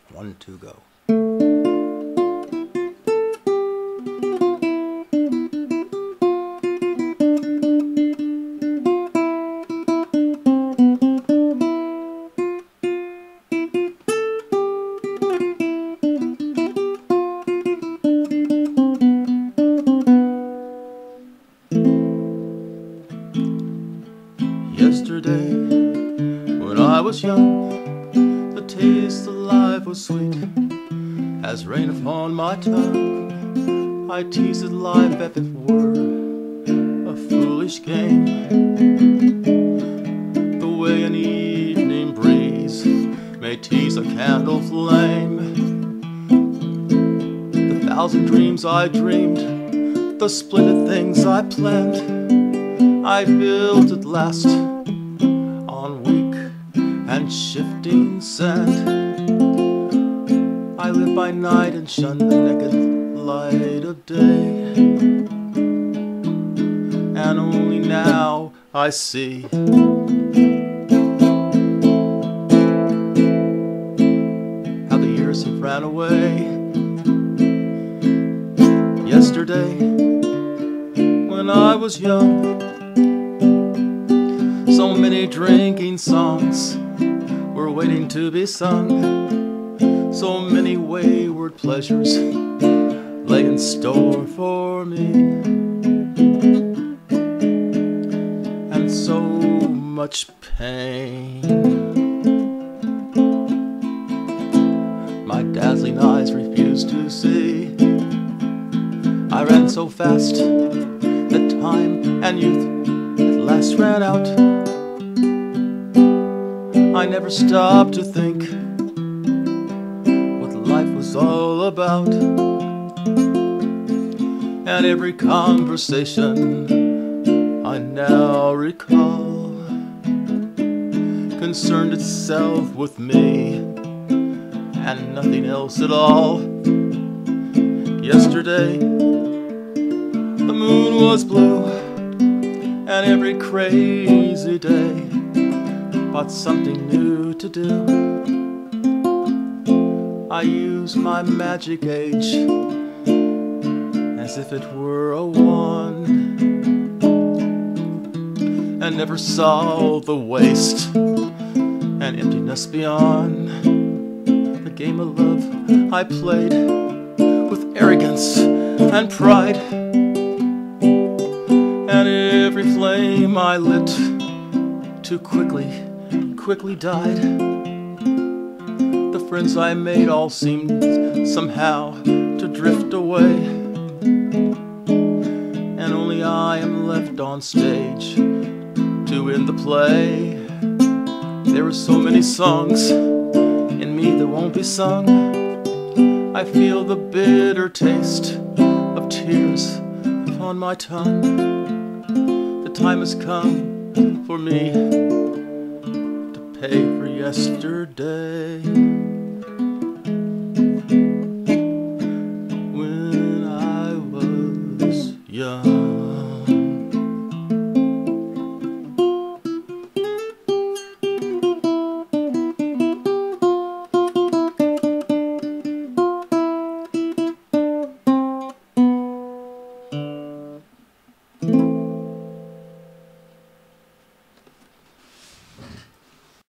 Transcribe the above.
1, 2, go. Yesterday, when I was young, the taste of life was sweet as rain upon my tongue. I teased life as if it were a foolish game, the way an evening breeze may tease a candle flame. The thousand dreams I dreamed, the splendid things I planned, I built at last on weak and shifting sand. I live by night and shun the naked light of day, and only now I see how the years have ran away. Yesterday, when I was young, so many drinking songs were waiting to be sung. So many wayward pleasures lay in store for me, and so much pain. My dazzling eyes refused to see. I ran so fast that time and youth at last ran out. I never stopped to think what life was all about, and every conversation I now recall concerned itself with me and nothing else at all. Yesterday, the moon was blue, and every crazy day brought something new to do. I used my magic age as if it were a wand, and never saw the waste and emptiness beyond. The game of love I played with arrogance and pride, and every flame I lit too quickly died. The friends I made all seemed somehow to drift away, and only I am left on stage to end the play. There are so many songs in me that won't be sung. I feel the bitter taste of tears upon my tongue. The time has come for me to pay for yesterday.